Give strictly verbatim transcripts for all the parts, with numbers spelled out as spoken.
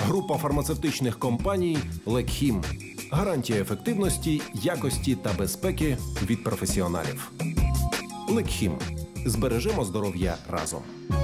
Група фармацевтичних компаній «Лекхім». Гарантія ефективності, якості та безпеки від професіоналів. «Лекхім». Збережемо здоров'я разом.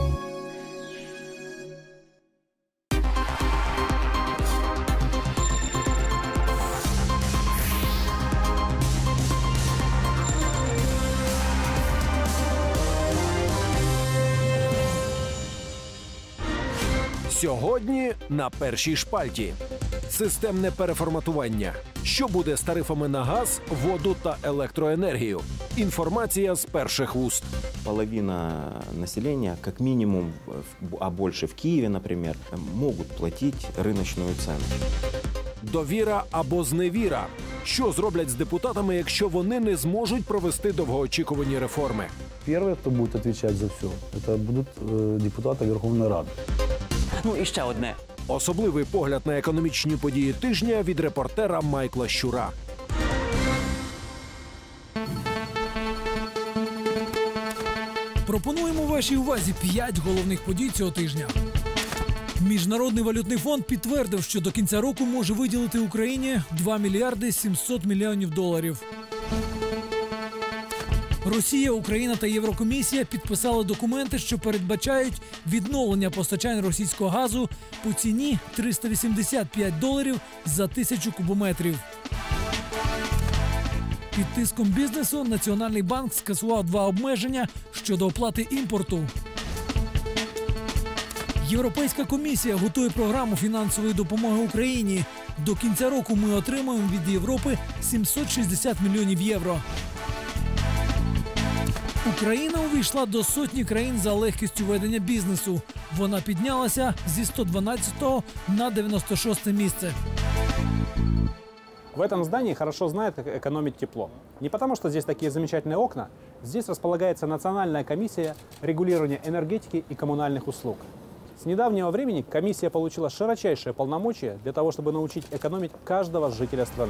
Сьогодні на першій шпальті. Системне переформатування. Що буде з тарифами на газ, воду та електроенергію? Інформація з перших вуст. Половина населения, как минимум, а больше в Киеве, например, могут платить рыночную цену. Довіра або зневіра. Що зроблять з депутатами, якщо вони не зможуть провести довгоочікувані реформи? Первые, кто будет отвечать за все, это будут э, депутаты Верховной Рады. Ну і ще одне. Особливий погляд на економічні події тижня від репортера Майкла Щура. Пропонуємо вашій увазі п'ять головних подій цього тижня. Міжнародний валютний фонд підтвердив, що до кінця року може виділити Україні два мільярди сімсот мільйонів доларів. Росія, Україна та Єврокомісія підписали документи, що передбачають відновлення постачань російського газу по ціні триста вісімдесят п'ять доларів за тисячу кубометрів. Під тиском бізнесу Національний банк скасував два обмеження щодо оплати імпорту. Європейська комісія готує програму фінансової допомоги Україні. До кінця року ми отримаємо від Європи сімсот шістдесят мільйонів євро. Україна увійшла до сотні країн за легкістю ведення бізнесу. Вона піднялася зі сто дванадцятого на дев'яносто шосте місце. В этом здании хорошо знают, как экономить тепло. Не потому, что здесь такие замечательные окна. Здесь располагается Национальная комиссия регулирования энергетики и коммунальных услуг. С недавнего времени комиссия получила широчайшие полномочия для того, чтобы научить экономить каждого жителя страны.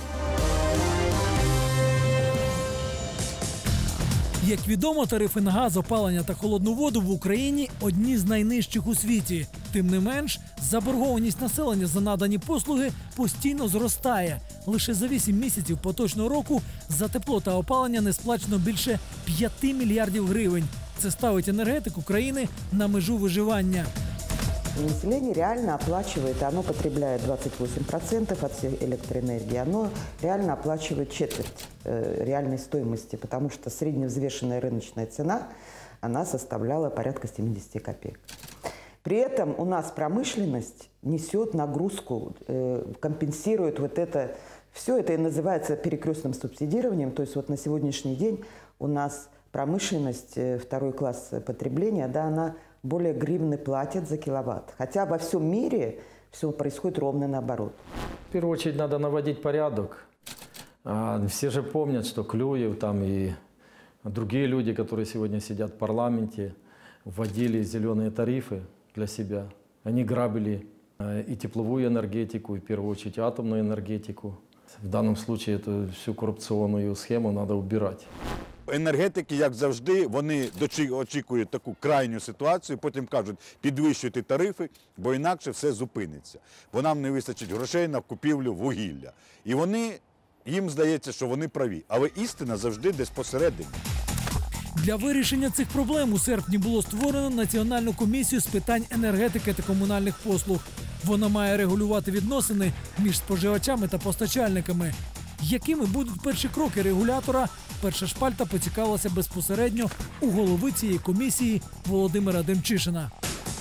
Як відомо, тарифи на газ, опалення та холодну воду в Україні одні з найнижчих у світі. Тим не менш, заборгованість населення за надані послуги постійно зростає. Лише за вісім місяців поточного року за тепло та опалення не сплачено більше п'яти мільярдів гривень. Це ставить енергетику країни на межу виживання. Население реально оплачивает, оно потребляет двадцать восемь процентов от всей электроэнергии, оно реально оплачивает четверть э, реальной стоимости, потому что средневзвешенная рыночная цена, она составляла порядка семидесяти копеек. При этом у нас промышленность несет нагрузку, э, компенсирует вот это, все это и называется перекрестным субсидированием, то есть вот на сегодняшний день у нас промышленность, э, второй класс потребления, да, она более гривны платят за киловатт. Хотя во всем мире все происходит ровно наоборот. В первую очередь надо наводить порядок. Все же помнят, что Клюев там и другие люди, которые сегодня сидят в парламенте, вводили зеленые тарифы для себя. Они грабили и тепловую энергетику, и в первую очередь атомную энергетику. В данном случае эту всю коррупционную схему надо убирать. Енергетики, як завжди, вони очікують таку крайню ситуацію, потім кажуть, підвищуйте тарифи, бо інакше все зупиниться. Бо нам не вистачить грошей на купівлю вугілля. І вони, їм здається, що вони праві. Але істина завжди десь посередині. Для вирішення цих проблем у серпні було створено Національну комісію з питань енергетики та комунальних послуг. Вона має регулювати відносини між споживачами та постачальниками. Якими будуть перші кроки регулятора, перша шпальта поцікавилася безпосередньо у голови цієї комісії Володимира Демчишина.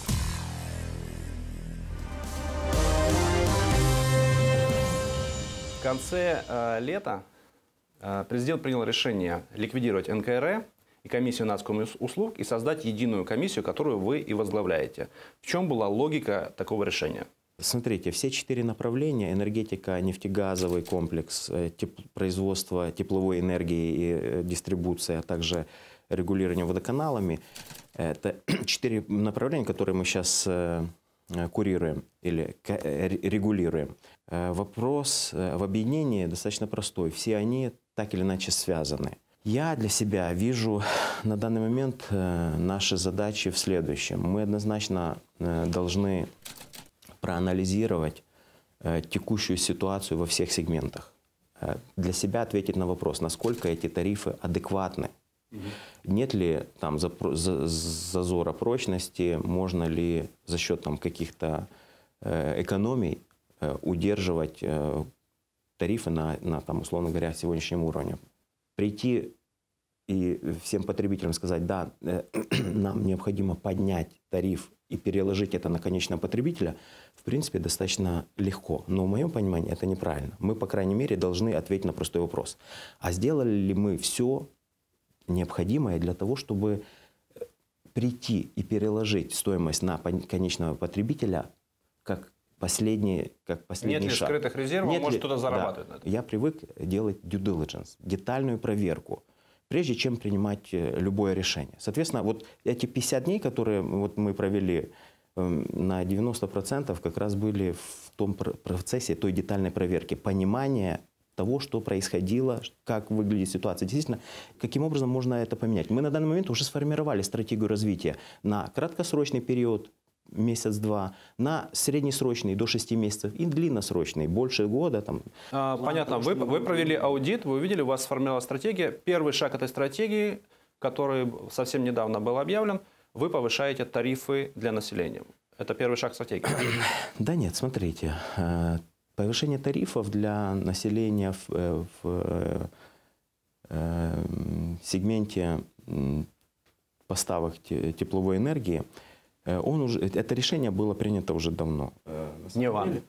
В конце э, лета э, президент принял решение ликвидировать эн ка эр э и комиссию нацкомуслуг и создать единую комиссию, которую вы и возглавляете. В чем была логика такого решения? Смотрите, все четыре направления – энергетика, нефтегазовый комплекс, теп производство тепловой энергии и дистрибуция, а также регулирование водоканалами – это четыре направления, которые мы сейчас курируем или регулируем. Вопрос в объединении достаточно простой. Все они так или иначе связаны. Я для себя вижу на данный момент наши задачи в следующем. Мы однозначно должны проанализировать э, текущую ситуацию во всех сегментах. Э, для себя ответить на вопрос, насколько эти тарифы адекватны. Mm-hmm. Нет ли там зазора прочности, можно ли за счет там, каких-то э, экономий э, удерживать э, тарифы на, на там, условно говоря, сегодняшнем уровне. Прийти и всем потребителям сказать, да, э, нам необходимо поднять тариф и переложить это на конечного потребителя, в принципе, достаточно легко. Но в моем понимании это неправильно. Мы, по крайней мере, должны ответить на простой вопрос. А сделали ли мы все необходимое для того, чтобы прийти и переложить стоимость на конечного потребителя как последний, как последний Нет ли шаг? скрытых резервов, Нет может ли... кто-то зарабатывает да. на этом? Я привык делать due diligence, детальную проверку, прежде чем принимать любое решение. Соответственно, вот эти пятьдесят дней, которые вот мы провели, на девяносто процентов как раз были в том процессе той детальной проверки, понимания того, что происходило, как выглядит ситуация. Действительно, каким образом можно это поменять. Мы на данный момент уже сформировали стратегию развития на краткосрочный период, месяц-два, на среднесрочный до шести месяцев и длинносрочный, больше года. Там. А, понятно. Вы, вы провели аудит, вы увидели, у вас сформировалась стратегия. Первый шаг этой стратегии, который совсем недавно был объявлен, вы повышаете тарифы для населения. Это первый шаг стратегии. Да нет, смотрите. Повышение тарифов для населения в, в, в сегменте поставок тепловой энергии, он уже, это решение было принято уже давно. Не вами.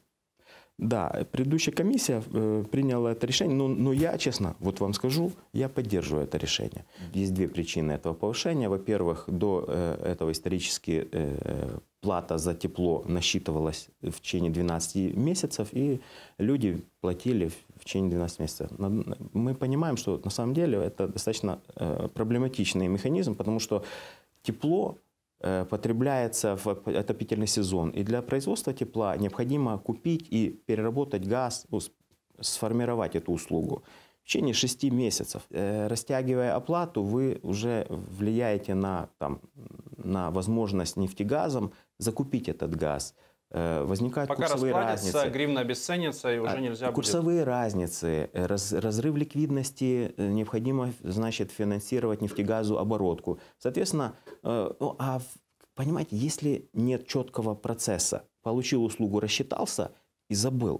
Да, предыдущая комиссия э, приняла это решение, но, но я, честно, вот вам скажу, я поддерживаю это решение. Есть две причины этого повышения. Во-первых, до э, этого исторически э, плата за тепло насчитывалась в течение двенадцати месяцев, и люди платили в течение двенадцати месяцев. Мы понимаем, что на самом деле это достаточно э, проблематичный механизм, потому что тепло потребляется в отопительный сезон. И для производства тепла необходимо купить и переработать газ, ну, сформировать эту услугу в течение шести месяцев. Растягивая оплату, вы уже влияете на, там, на возможность нефтегазом закупить этот газ. Возникают Пока курсовые расплатится, разницы. гривна обесценится, и уже нельзя Курсовые будет... разницы, раз, разрыв ликвидности, необходимо, значит, финансировать нефтегазооборотку. Соответственно, э, ну, а понимаете, если нет четкого процесса, получил услугу, рассчитался и забыл,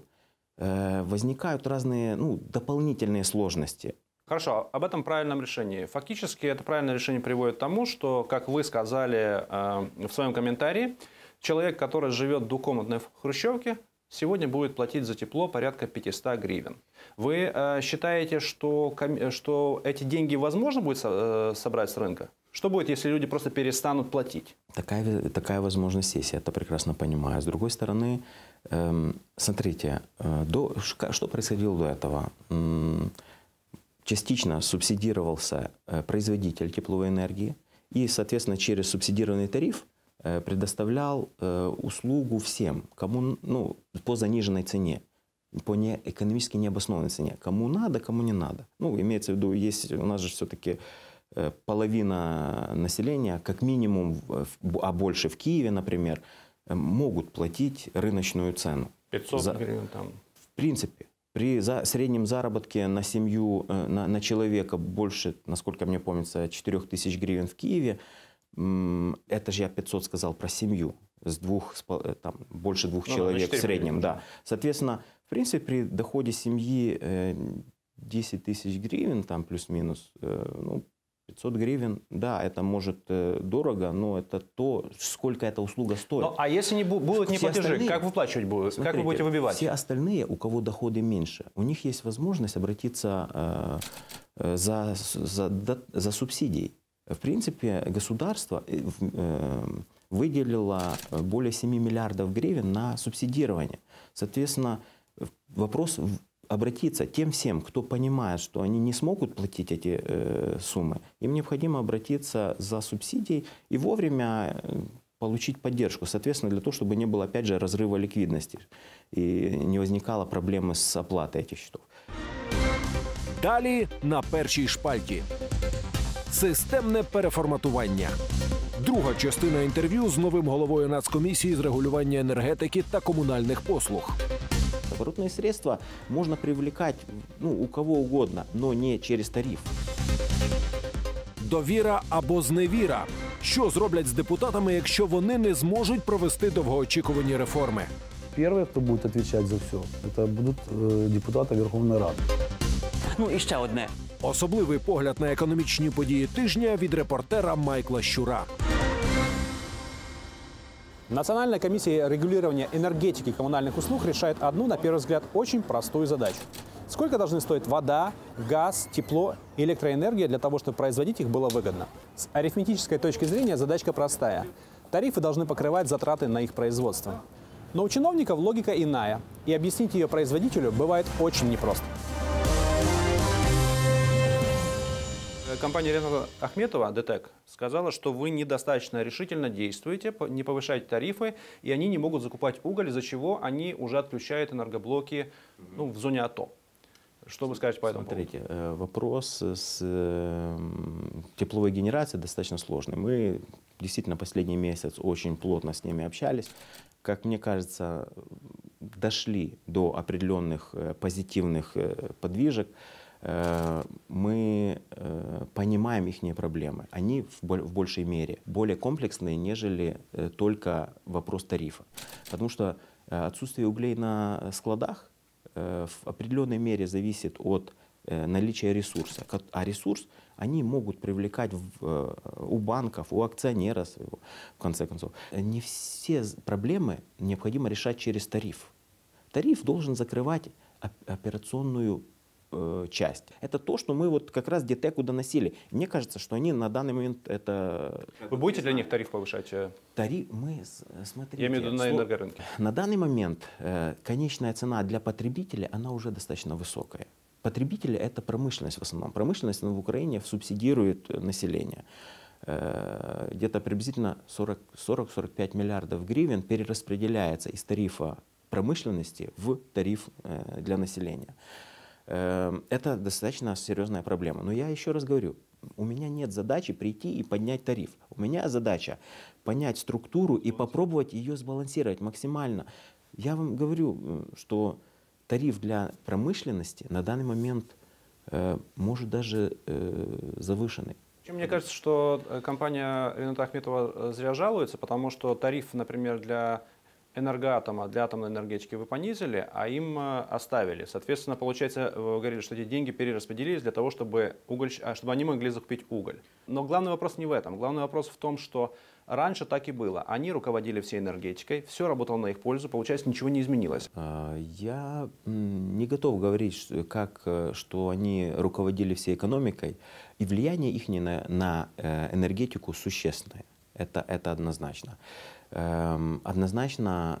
э, возникают разные, ну, дополнительные сложности. Хорошо, об этом правильном решении. Фактически это правильное решение приводит к тому, что, как вы сказали э, в своем комментарии, человек, который живет в двухкомнатной хрущевке, сегодня будет платить за тепло порядка пятьсот гривен. Вы э, считаете, что, что эти деньги возможно будет со, э, собрать с рынка? Что будет, если люди просто перестанут платить? Такая, такая возможность есть, я это прекрасно понимаю. С другой стороны, э, смотрите, э, до, что происходило до этого? Э, частично субсидировался э, производитель тепловой энергии, и, соответственно, через субсидированный тариф предоставлял э, услугу всем, кому, ну, по заниженной цене, по не, экономически необоснованной цене. Кому надо, кому не надо. Ну, имеется в виду, есть у нас же все-таки э, половина населения, как минимум, в, а больше в Киеве, например, э, могут платить рыночную цену. пятьсот за, гривен там. В принципе. При за, среднем заработке на семью, э, на, на человека больше, насколько мне помнится, четырех тысяч гривен в Киеве. Это же я пятьсот сказал про семью, с двух, там, больше двух ну, человек в среднем. Да. Соответственно, в принципе, при доходе семьи десять тысяч гривен, там плюс-минус, ну, пятьсот гривен, да, это может дорого, но это то, сколько эта услуга стоит. Ну, а если не будут неплатежи, как выплачивать будут? Смотрите, как вы будете выбивать? Все остальные, у кого доходы меньше, у них есть возможность обратиться э, за, за, за субсидией. В принципе, государство выделило более семи миллиардов гривен на субсидирование. Соответственно, вопрос обратиться тем всем, кто понимает, что они не смогут платить эти э, суммы, им необходимо обратиться за субсидией и вовремя получить поддержку. Соответственно, для того, чтобы не было, опять же, разрыва ликвидности и не возникало проблемы с оплатой этих счетов. Далі на першій шпальті. Системне переформатування. Друга частина інтерв'ю з новим головою Нацкомісії з регулювання енергетики та комунальних послуг. Оборотные средства можно привлекать ну, у кого угодно, но не через тариф. Довіра або зневіра. Що зроблять з депутатами, якщо вони не зможуть провести довгоочікувані реформи? Первые, кто будет отвечать за все, это будут э, депутаты Верховной Рады. Ну і ще одне. Особливий погляд на економічні події тижня від репортера Майкла Щура. Национальная комиссия регулирования энергетики и коммунальных услуг решает одну, на первый взгляд, очень простую задачу. Сколько должны стоить вода, газ, тепло и электроэнергия для того, чтобы производить их было выгодно? С арифметической точки зрения задачка простая. Тарифы должны покрывать затраты на их производство. Но у чиновников логика иная, и объяснить ее производителю бывает очень непросто. Компания Рената Ахметова, ДТЭК, сказала, что вы недостаточно решительно действуете, не повышаете тарифы, и они не могут закупать уголь, из-за чего они уже отключают энергоблоки ну, в зоне АТО. Что вы скажете по этому поводу? Смотрите, вопрос с тепловой генерацией достаточно сложный. Мы действительно последний месяц очень плотно с ними общались. Как мне кажется, дошли до определенных позитивных подвижек. Мы понимаем их проблемы. Они в большей мере более комплексные, нежели только вопрос тарифа. Потому что отсутствие углей на складах в определенной мере зависит от наличия ресурса. А ресурс они могут привлекать в, у банков, у акционера своего, в конце концов. Не все проблемы необходимо решать через тариф. Тариф должен закрывать операционную э, часть. Это то, что мы вот как раз ДТЭКу доносили. Мне кажется, что они на данный момент это... Вы будете для них тариф повышать? Тариф, мы, смотрите... Я имею в виду на энергорынке. На данный момент э, конечная цена для потребителя, она уже достаточно высокая. Потребители — это промышленность в основном. Промышленность в Украине субсидирует население. Э, где-то приблизительно сорок-сорок пять миллиардов гривен перераспределяется из тарифа промышленности в тариф э, для населения. Э, это достаточно серьезная проблема. Но я еще раз говорю, у меня нет задачи прийти и поднять тариф. У меня задача понять структуру и попробовать ее сбалансировать максимально. Я вам говорю, что тариф для промышленности на данный момент э, может даже э, завышенный. Мне кажется, что компания Рената Ахметова зря жалуется, потому что тариф, например, для энергоатома, для атомной энергетики вы понизили, а им оставили. Соответственно, получается, вы говорили, что эти деньги перераспределились для того, чтобы, уголь, чтобы они могли закупить уголь. Но главный вопрос не в этом. Главный вопрос в том, что раньше так и было. Они руководили всей энергетикой, все работало на их пользу, получается, ничего не изменилось. Я не готов говорить, как, что они руководили всей экономикой, и влияние их на, на энергетику существенное. Это, это однозначно. Однозначно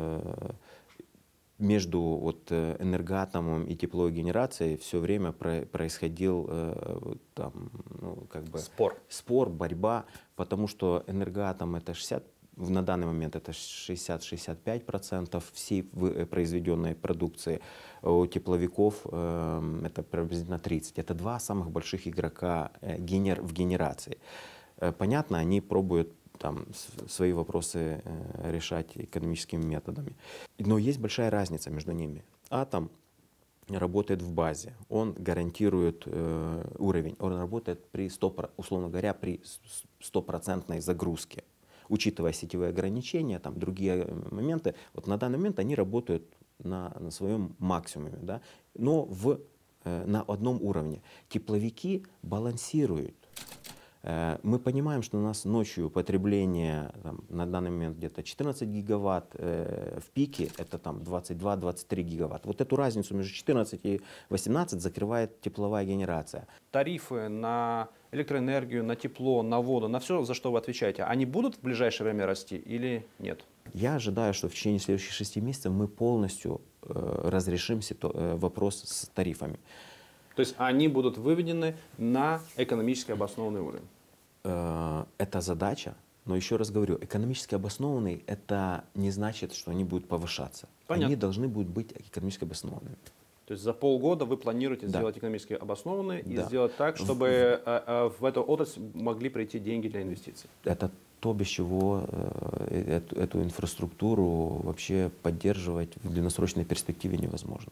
между вот энергоатомом и тепловой генерацией все время происходил там, ну, как бы спор. спор, борьба, потому что энергоатом это шестьдесят, на данный момент это шестьдесят-шестьдесят пять процентов всей произведенной продукции, у тепловиков это приблизительно тридцать. Это два самых больших игрока в генерации. Понятно, они пробуют там свои вопросы э, решать экономическими методами. Но есть большая разница между ними. Атом работает в базе, он гарантирует э, уровень, он работает при сто, условно говоря, при стопроцентной загрузке. Учитывая сетевые ограничения, там, другие моменты, вот на данный момент они работают на, на своем максимуме, да, но в, э, на одном уровне. Тепловики балансируют. Мы понимаем, что у нас ночью потребление там, на данный момент где-то четырнадцать гигаватт, э, в пике это там двадцать два — двадцать три гигаватт. Вот эту разницу между четырнадцать и восемнадцать закрывает тепловая генерация. Тарифы на электроэнергию, на тепло, на воду, на все, за что вы отвечаете, они будут в ближайшее время расти или нет? Я ожидаю, что в течение следующих шести месяцев мы полностью э, разрешим ситу- э, вопрос с тарифами. То есть они будут выведены на экономически обоснованный уровень? Это задача, но еще раз говорю, экономически обоснованный это не значит, что они будут повышаться. Понятно. Они должны будут быть экономически обоснованными. То есть за полгода вы планируете да. сделать экономически обоснованные да. и сделать так, чтобы в, в эту отрасль могли прийти деньги для инвестиций? Это то, без чего э, эту, эту инфраструктуру вообще поддерживать в длинносрочной перспективе невозможно.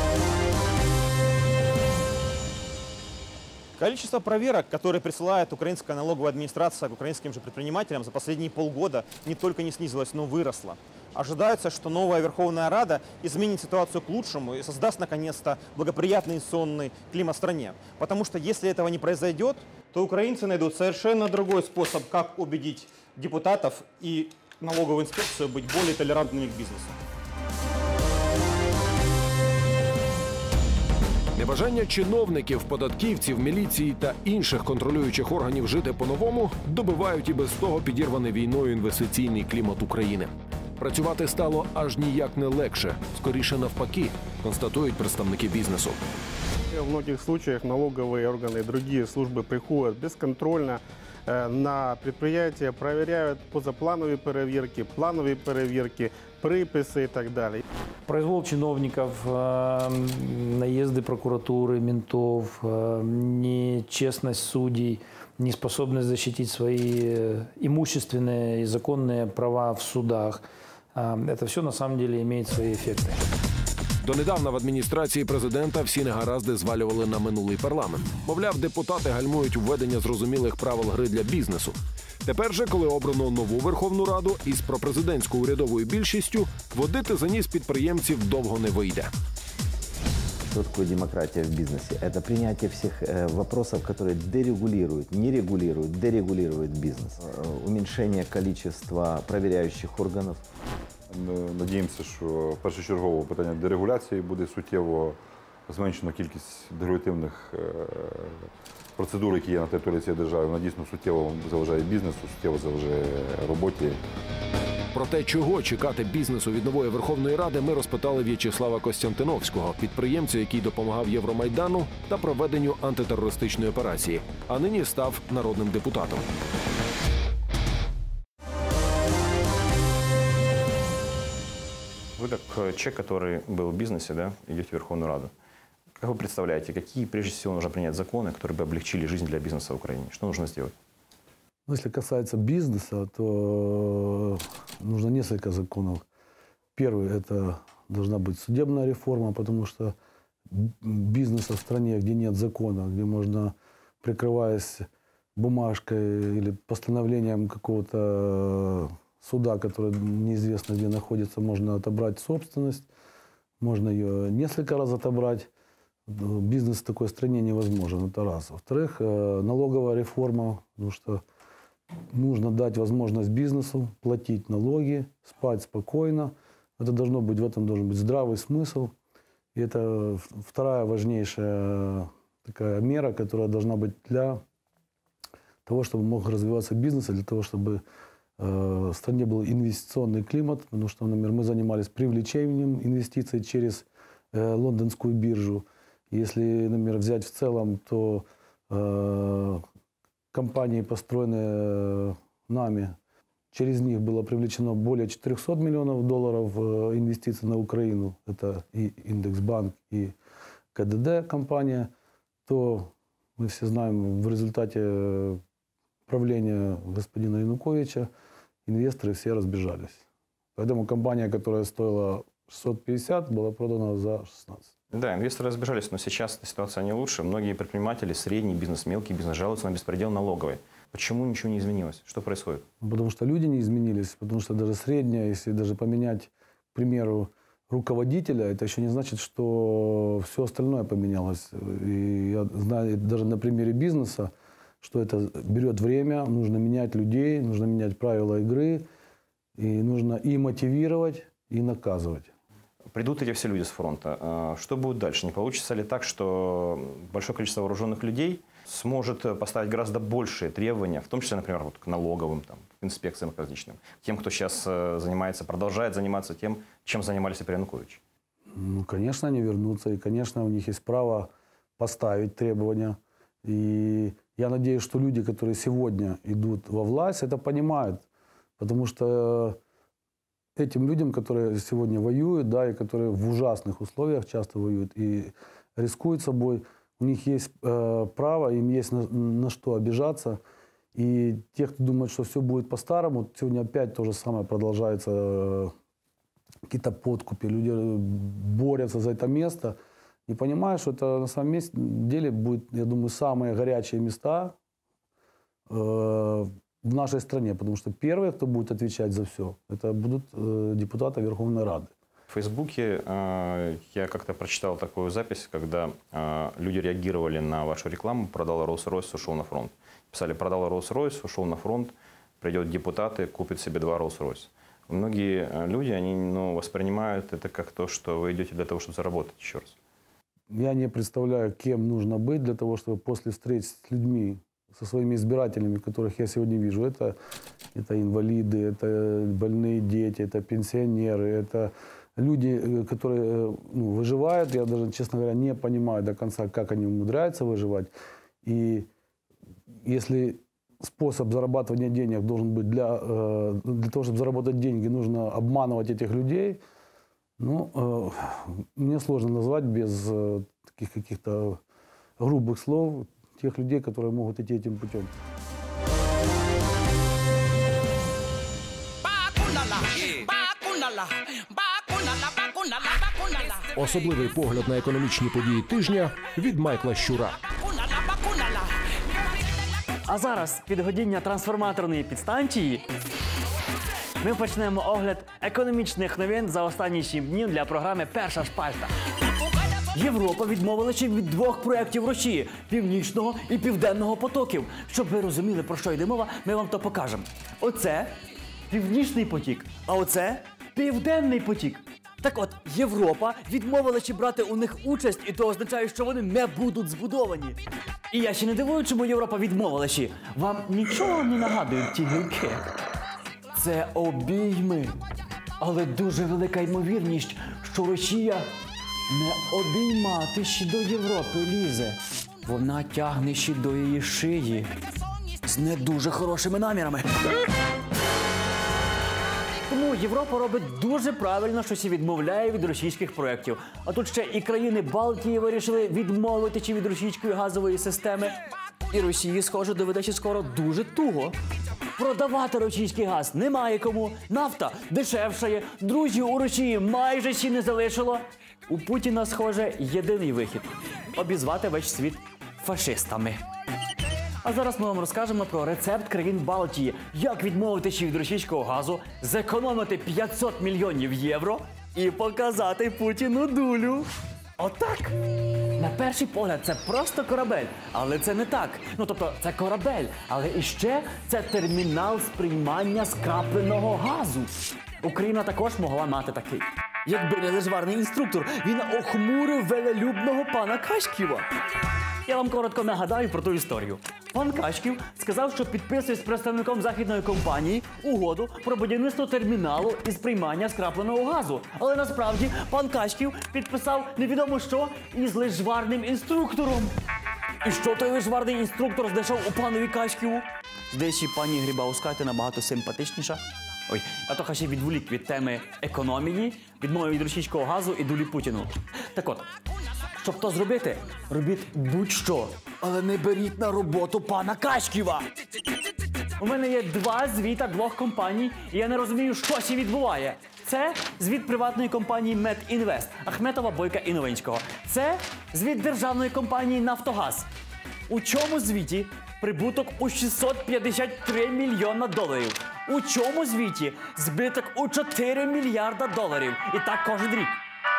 Количество проверок, которые присылает украинская налоговая администрация к украинским же предпринимателям за последние полгода не только не снизилось, но выросло. Ожидается, что новая Верховная Рада изменит ситуацию к лучшему и создаст наконец-то благоприятный инвестиционный климат в стране. Потому что если этого не произойдет, то украинцы найдут совершенно другой способ, как убедить депутатов и налоговую инспекцию быть более толерантными к бизнесу. Небажання чиновників, податківців, міліції та інших контролюючих органів жити по-новому добивають і без того підірваний війною інвестиційний клімат України. Працювати стало аж ніяк не легше, скоріше навпаки, констатують представники бізнесу. В многих случаях налоговые органы и другие службы приходят бесконтрольно на предприятия, проверяют позаплановые проверки, плановые проверки, приписы и так далее. Произвол чиновников, наезды прокуратуры, ментов, нечестность судей, неспособность защитить свои имущественные и законные права в судах. Это все на самом деле имеет свои эффекты. Донедавна в адміністрації президента всі негаразди звалювали на минулий парламент. Мовляв, депутати гальмують введення зрозумілих правил гри для бізнесу. Тепер же, коли обрано нову Верховну Раду із пропрезидентською урядовою більшістю, водити за ніс підприємців довго не вийде. Что такое демократия в бизнесе? Это принятие всех э, вопросов, которые дерегулируют, не регулируют, дерегулируют бизнес. Э, уменьшение количества проверяющих органов. Надіємося, що першочергово питання дерегуляції буде суттєво зменшено кількість дерегулятивних процедур, які є на території цієї держави. Вона дійсно суттєво заважає бізнесу, суттєво заважає роботі. Про те, чого чекати бізнесу від нової Верховної Ради, ми розпитали В'ячеслава Костянтиновського, підприємця, який допомагав Євромайдану та проведенню антитерористичної операції, а нині став народним депутатом. Вы как человек, который был в бизнесе, да, идете в Верховную Раду. Как вы представляете, какие прежде всего нужно принять законы, которые бы облегчили жизнь для бизнеса в Украине? Что нужно сделать? Если касается бизнеса, то нужно несколько законов. Первый – это должна быть судебная реформа, потому что бизнеса в стране, где нет закона, где можно, прикрываясь бумажкой или постановлением какого-то суда, который неизвестно где находится, можно отобрать собственность, можно ее несколько раз отобрать. Бизнес в такой стране невозможен, это раз. Во-вторых, налоговая реформа, потому что нужно дать возможность бизнесу платить налоги, спать спокойно. Это должно быть, в этом должен быть здравый смысл. И это вторая важнейшая такая мера, которая должна быть для того, чтобы мог развиваться бизнес, для того, чтобы в стране был инвестиционный климат, потому что, например, мы занимались привлечением инвестиций через э, лондонскую биржу. Если, например, взять в целом, то э, компании, построенные нами, через них было привлечено более четырехсот миллионов долларов инвестиций на Украину. Это и Индексбанк, и КДД компания. То мы все знаем, в результате правления господина Януковича инвесторы все разбежались. Поэтому компания, которая стоила шестьсот пятьдесят, была продана за шестнадцать. Да, инвесторы разбежались, но сейчас ситуация не лучше. Многие предприниматели, средний бизнес, мелкий бизнес жалуются на беспредел налоговой. Почему ничего не изменилось? Что происходит? Потому что люди не изменились, потому что даже средняя, если даже поменять, к примеру, руководителя, это еще не значит, что все остальное поменялось. И я знаю даже на примере бизнеса, что это берет время, нужно менять людей, нужно менять правила игры, и нужно и мотивировать, и наказывать. Придут эти все люди с фронта. Что будет дальше? Не получится ли так, что большое количество вооруженных людей сможет поставить гораздо большие требования, в том числе, например, вот к налоговым, там, к инспекциям различным, к тем, кто сейчас занимается, продолжает заниматься тем, чем занимались и при Януковиче? Ну, конечно, они вернутся, и, конечно, у них есть право поставить требования. И я надеюсь, что люди, которые сегодня идут во власть, это понимают. Потому что этим людям, которые сегодня воюют, да, и которые в ужасных условиях часто воюют и рискуют собой, у них есть э, право, им есть на, на что обижаться. И те, кто думает, что все будет по-старому, сегодня опять то же самое продолжается, какие-то подкупы, люди борются за это место, не понимая, что это на самом месте, деле будет, я думаю, самые горячие места э, в нашей стране, потому что первые, кто будет отвечать за все, это будут э, депутаты Верховной Рады. В Фейсбуке э, я как-то прочитал такую запись, когда э, люди реагировали на вашу рекламу, продал Rolls-Royce, ушел на фронт. Писали, продал Rolls-Royce, ушел на фронт, придет депутат и купит себе два Rolls-Royce. Многие люди, они ну, воспринимают это как то, что вы идете для того, чтобы заработать еще раз. Я не представляю, кем нужно быть для того, чтобы после встреч с людьми, со своими избирателями, которых я сегодня вижу, это, это инвалиды, это больные дети, это пенсионеры, это люди, которые ну, выживают. Я даже, честно говоря, не понимаю до конца, как они умудряются выживать. И если способ зарабатывания денег должен быть для, для того, чтобы заработать деньги, нужно обманывать этих людей, ну, мне сложно назвать без таких каких-то грубых слов тех людей, которые могут идти этим путем. Особливий погляд на економічні події тижня від Майкла Щура. А зараз підгодіння трансформаторної підстанції. Ми почнемо огляд економічних новин за останні сім днів для програми «Перша шпальта». Європа відмовилася від двох проєктів Росії – Північного і Південного потоків. Щоб ви розуміли, про що йде мова, ми вам то покажемо. Оце Північний потік, а оце Південний потік. Так от, Європа відмовилася брати у них участь, і то означає, що вони не будуть збудовані. І я ще не дивую, чому Європа відмовилася. Вам нічого не нагадують ті гілки? Це обійми. Але дуже велика ймовірність, що Росія не обіймати ще до Європи лізе. Вона тягне ще до її шиї. З не дуже хорошими намірами. Тому Європа робить дуже правильно, що сі відмовляє від російських проєктів. А тут ще і країни Балтії вирішили відмовитися від російської газової системи. І Росії, схоже, доведеться скоро дуже туго. Продавати російський газ немає кому, нафта дешевшає, друзів у Росії майже сі не залишило. У Путіна, схоже, єдиний вихід – обізвати весь світ фашистами. А зараз ми вам розкажемо про рецепт країн Балтії, як відмовитися від російського газу, зекономити п'ятсот мільйонів євро і показати Путіну дулю. Отак. На перший погляд це просто корабель, але це не так. Ну, тобто, це корабель, але іще це термінал сприймання скрапленого газу. Україна також могла мати такий. Якби не лежварний інструктор, він охмурив велелюбного пана Кашківа. Я вам коротко нагадаю про ту історію. Пан Кашків сказав, що підписує з представником західної компанії угоду про будівництво терміналу із приймання скрапленого газу. Але насправді пан Кашків підписав невідомо що із лижварним інструктором. І що той лижварний інструктор знайшов у панові Кашківу? Здається, пані Грибаускайте набагато симпатичніша. Ой, а то ще відволік від теми економії, відмови від російського газу і дулі Путіну. Так от, щоб то зробити, робіть будь-що, але не беріть на роботу пана Кашківа. У мене є два звіта двох компаній, і я не розумію, що сі відбуває. Це звіт приватної компанії Медінвест, Ахметова, Бойка і Новинського. Це звіт державної компанії Нафтогаз. У чому звіті прибуток у шістсот п'ятдесят три мільйона доларів? У чому звіті збиток у чотири мільярда доларів? І так кожен рік.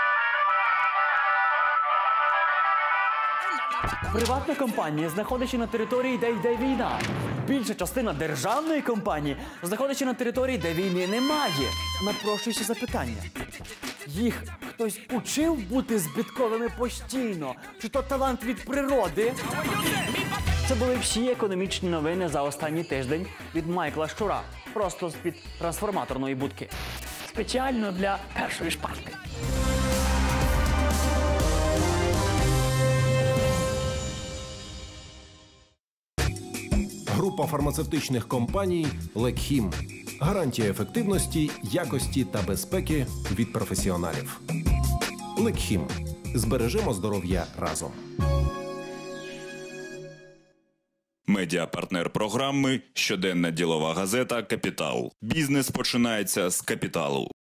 Приватна компанія, знаходячи на території, де йде війна. Більша частина державної компанії, знаходячи на території, де війни немає. Напрошуючи запитання. Їх хтось учив бути збитковими постійно? Чи то талант від природи? Це були всі економічні новини за останній тиждень від Майкла Щура. Просто з-під трансформаторної будки. Спеціально для першої шпальти. Група фармацевтичних компаній «Лекхім». Гарантія ефективності, якості та безпеки від професіоналів. «Лекхім». Збережемо здоров'я разом. Медіа медіапартнер програми – щоденна ділова газета «Капітал». Бізнес починається з капіталу.